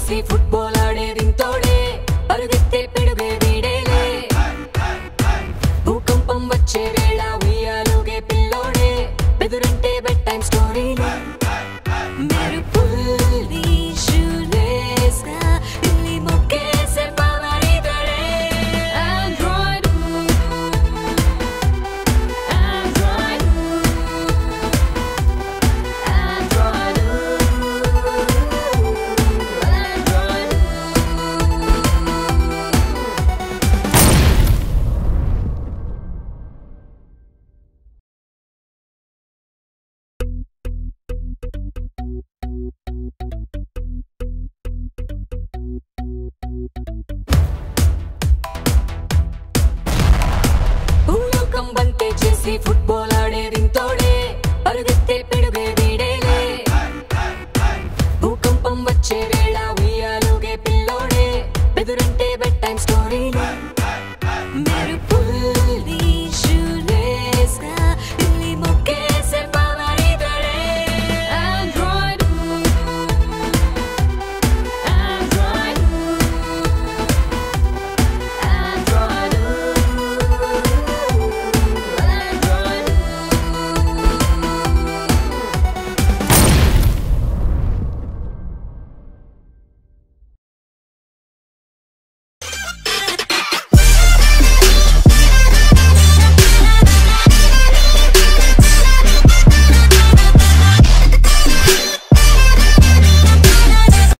చేసి ఫుట్బాల్ ఆడే దింతోడే పరుగెత్తే పిడుగే వీడేలే భూకంపం వచ్చే వేళ ఉయ్యాలుగే పిల్లోడే బెదురంటే బెడ్ టైం స్టోరీలే मेरे पुल्ली शूलेस का दिल्ली मुक्के से पावरी दरे Android Android Android భూలోకం బంతే చేసి ఫుట్బాల్